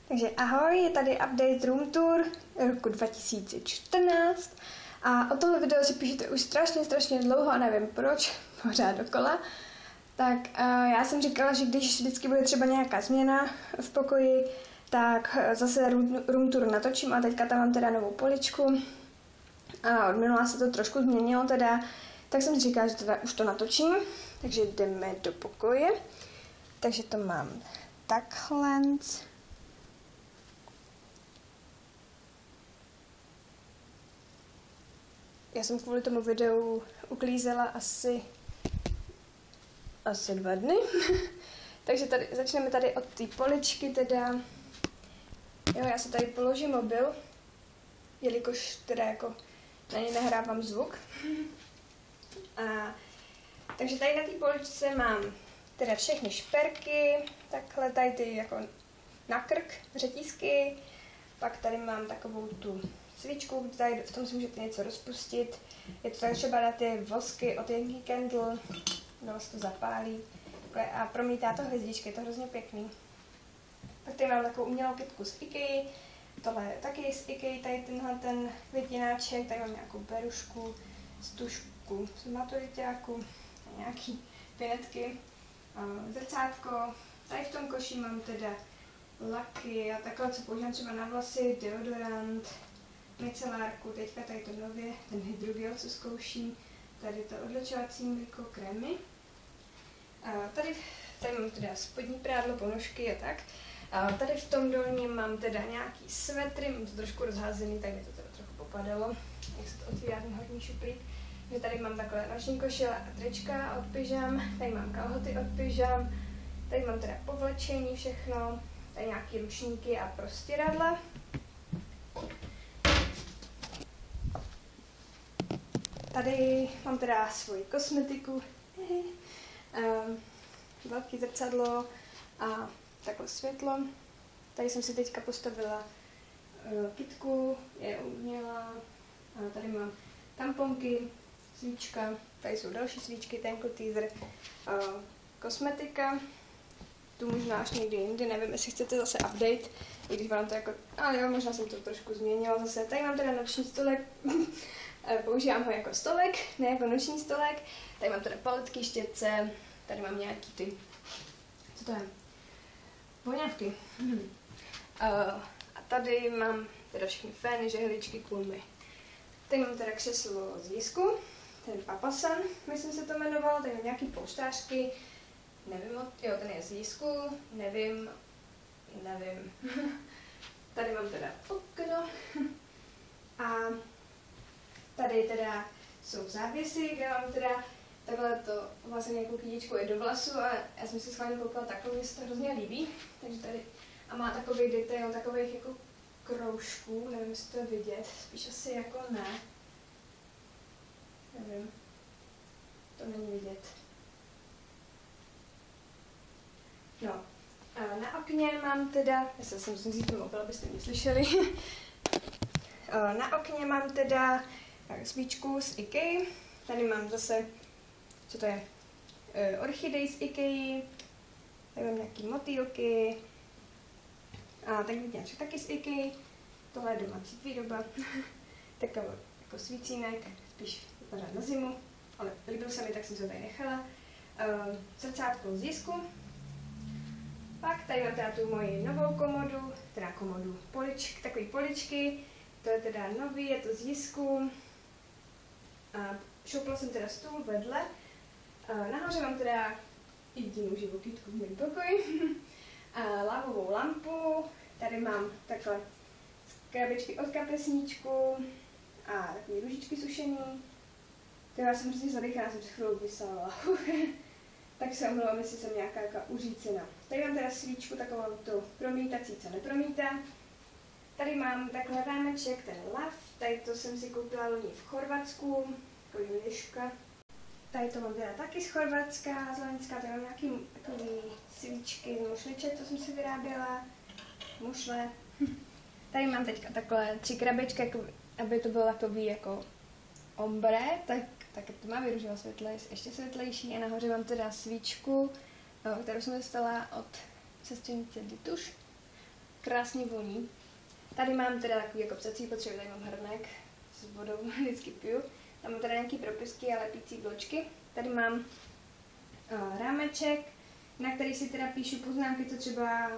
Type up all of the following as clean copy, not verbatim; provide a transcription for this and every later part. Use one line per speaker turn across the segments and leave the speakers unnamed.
Takže ahoj, je tady update Room Tour roku 2014 a o tohle video si píšete už strašně dlouho a nevím proč, pořád dokola. Tak já jsem říkala, že když vždycky bude třeba nějaká změna v pokoji, tak zase Room Tour natočím a teďka tam mám teda novou poličku a od minula se to trošku změnilo teda, tak jsem si říkala, že teda už to natočím, takže jdeme do pokoje. Takže to mám takhle. Já jsem kvůli tomu videu uklízela asi 2 dny. Takže tady, začneme tady od té poličky teda. Jo, já se tady položím mobil, jelikož teda jako na něj nahrávám zvuk. Takže tady na té poličce mám teda všechny šperky, takhle tady ty jako na krk, řetízky. Pak tady mám takovou tu svíčku, tady v tom si můžete něco rozpustit. Je to tak třeba na ty vosky od Yankee Candle, no se to zapálí. A promítá to hvězdičky, je to hrozně pěkný. Pak tady mám takovou umělou kytku z IKEA, tohle je taky z IKEA, tady tenhle ten květináček, tady mám nějakou berušku, stužku z maturiťáku, nějaký pinetky, zrcátko. Tady v tom koši mám teda laky a takhle, co používám třeba na vlasy, deodorant, micelárku, teďka tady to nově, ten hydrogel, co zkouším, tady to odlečovací mlíko, krémy. Tady mám teda spodní prádlo, ponožky a tak. Tady v tom dolním mám teda nějaký svetry, mám to trošku rozházený, tak mi to teda trochu popadalo, jak se to otvírá ten horní šuplík. Že tady mám takhle noční košile a trička od pyžam, tady mám kalhoty od pyžam, tady mám teda povlečení všechno, tady nějaký ručníky a prostěradla. Tady mám teda svoji kosmetiku, velké zrcadlo a takhle světlo. Tady jsem si teďka postavila kytku, je umělá, a tady mám tamponky, svíčka, tady jsou další svíčky, tenko teaser, kosmetika, tu možná až někdy jindy, nevím, jestli chcete zase update, i když vám to jako, ale jo, možná jsem to trošku změnila zase. Tady mám teda noční stolek, používám ho jako stolek, ne jako noční stolek, tady mám teda paletky, štětce, tady mám nějaký ty, co to je, voňavky. A tady mám teda všechny fény, žehličky, kulmy. Tady mám teda křeslo z Jisku, ten Papasan, myslím se to jmenovalo, tady mám nějaký polštářky, nevím, jo, ten je z Jisku, nevím. Tady mám teda okno a tady teda jsou závěsy, kde mám teda takhle to vlastně jako kytičku je do vlasu a já jsem si schválně koupila takový, mě se to hrozně líbí, takže tady a má takový detail, takových jako kroužků, nevím, jestli to je vidět, spíš asi jako ne, nevím, to není vidět. No, a na okně mám teda, já jsem vzít ten mobil, abyste mě slyšeli, na okně mám teda svíčku z IKEA, tady mám zase, co to je, orchidej z IKEA, tady mám nějaký motýlky, a tak vidíte, taky z IKEA, tohle je domácí výroba, takový jako svícínek, spíš vypadá na zimu, ale líbil se mi, tak jsem se tady nechala, zrcátko z Jisku. Pak tady mám teda tu moji novou komodu, takový poličky, to je teda nový, je to z Jisku. Šoupla jsem teda stůl vedle, nahoře mám teda jedinou živou kytku v mém pokoji, lávovou lampu, tady mám takhle krabičky od kapesníčku a takové ružičky sušený. Já jsem hrozně zadechaná, jsem se chvíli vysala. Tak se omlouvám, jestli jsem nějaká uřícená. Tady mám teda svíčku, takovou tu promítací, co nepromítá. Tady mám takhle rámeček, ten lav. Tady to jsem si koupila loni v Chorvatsku, takový liška. Tady to mám teda taky z Chorvatska, z Loňska, tady mám nějaký takový svíčky z mušliček, to jsem si vyráběla, mušle. Tady mám teďka takhle 3 krabičky, aby to bylo takový jako ombre, tak tmavě růžové světle je ještě světlejší a nahoře mám teda svíčku, kterou jsem dostala od sestřenice Dituš. krásně voní. Tady mám teda takový jako psací potřeby, tady mám hrnek s vodou, vždycky piju. Tam mám teda nějaký propisky a lepící bločky. Tady mám rámeček, na který si teda píšu poznámky, co třeba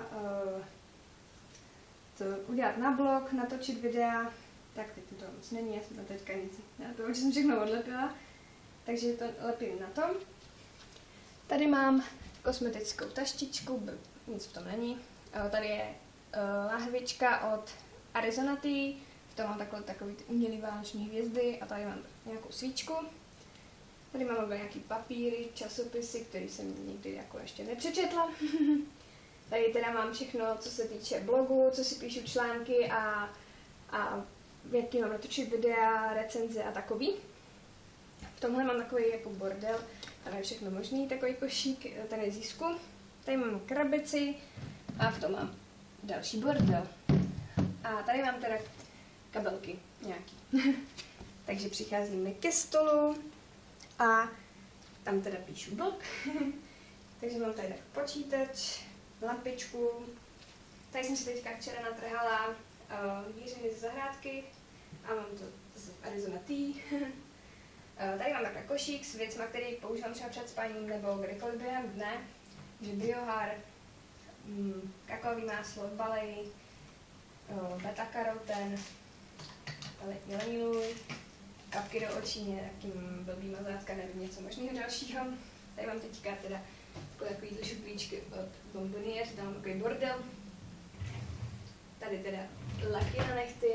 to udělat na blog, natočit videa. Tak teď to moc není, já jsem tam teďka nic na to, že jsem všechno odlepila. Takže to lepím na tom. Tady mám kosmetickou taštičku, nic v tom není. Tady je láhvička od Arizona Tea. V tom mám takový umělý vánoční hvězdy a tady mám nějakou svíčku. Tady mám nějaký papíry, časopisy, které jsem nikdy jako ještě nepřečetla. Tady teda mám všechno, co se týče blogu, co si píšu články a jaký mám natočit videa, recenze a takový. V tomhle mám takový jako bordel, tam je všechno možný, takový košík, tady je z Jisku. Tady mám krabici a v tom mám další bordel. A tady mám teda kabelky nějaký. Takže přicházíme ke stolu a tam teda píšu blog. Takže mám tady počítač, lampičku. Tady jsem si teďka včera natrhala vířiny ze zahrádky a mám to z Arizona Tea. Tady mám takhle košík s věcma, který používám třeba před spaním nebo kdykoliv během dne. Takže biohar, kakaový máslo, balej, beta-karoten, jeleniluj, kapky do očí, nějakým blbý mazátka, nevím, něco možného dalšího. Tady mám teďka teda takovýhle šuplíčky od Bombonier, tam mám takový bordel. Tady teda laky na nechty,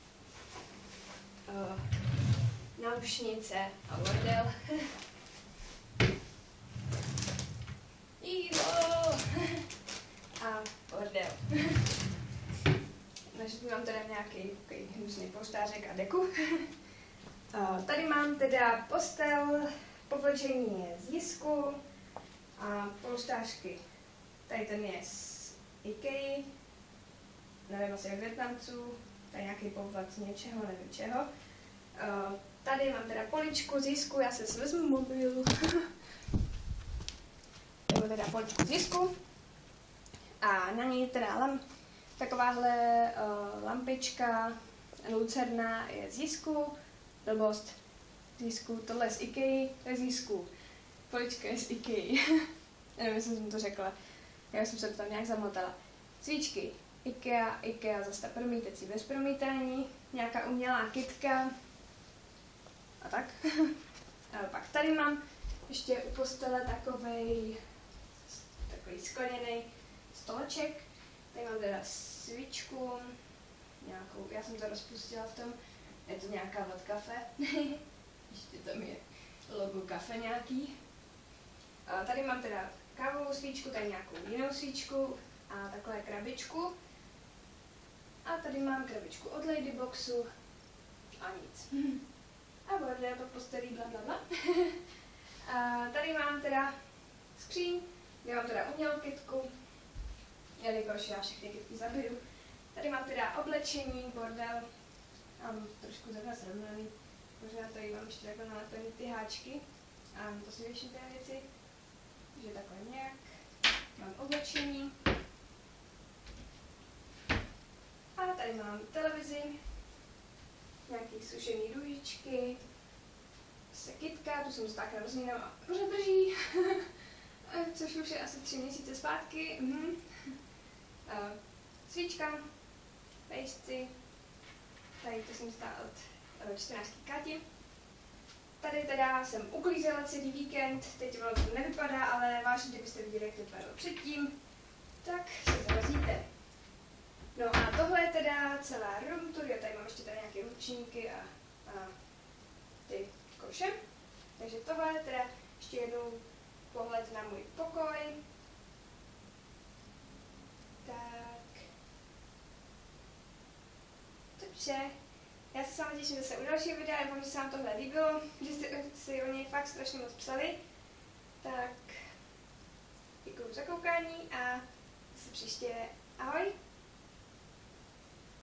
náušnice a bordel. Jídlo a bordel. Takže tu mám teda nějaký hnusný polštářek a deku. Tady mám teda postel, povlečení je z Jisku a polštářky. Tady ten je z IKEA, nevím, asi od Vietnamců, tady nějaký povlak něčeho, nevím čeho. Tady mám teda poličku z Jisku, já si vezmu mobil. Nebo teda poličku z Jisku. A na ní teda takováhle lampička lucerna je z Jisku. Blbost z Jisku, tohle je z IKEA, to je z Jisku. Polička je z IKEA. Nevím, jestli jsem to řekla. Já jsem se tam nějak zamotala. Svíčky IKEA zase ta promítací bez promítání. Nějaká umělá kytka. A tak. A pak tady mám ještě u postele takový skleněný stoleček. Tady mám teda svíčku, nějakou, já jsem to rozpustila v tom, je to nějaká od kafe. Ještě tam je logo kafe nějaký. A tady mám teda kávovou svíčku, tady nějakou jinou svíčku a takhle krabičku. A tady mám krabičku od Ladyboxu a nic. A bordel pod postelí, blablabla. A tady mám teda skříň, kde mám teda umělou kytku, jelikož já všechny kytky zabiju. Tady mám teda oblečení, bordel, mám trošku takhle srovnaný, možná tady mám ještě takhle nalepený ty háčky a to si většinou ty věci, takže takhle nějak. Mám oblečení. A tady mám televizi, nějaký sušený růžičky, kytka, tu jsem stákla rozmínám a pořád drží, což už je asi 3 měsíce zpátky. Svíčka, pejsci, tady to jsem stála od 14. Kati. Tady teda jsem uklízela celý víkend, teď ono to nevypadá, ale vážně, kdybyste viděli, jak to vypadalo předtím, tak se zarazíte. No a tohle je teda celá room tour, já tady mám ještě tady nějaké ručníky a ty koše. Takže tohle je teda ještě jednou pohled na můj pokoj. Tak. Dobře. Já se s vámi těším zase u dalšího videa, doufám, že se vám tohle líbilo, že jste si o něj fakt strašně moc psali. Tak děkuju za koukání a zase příště ahoj.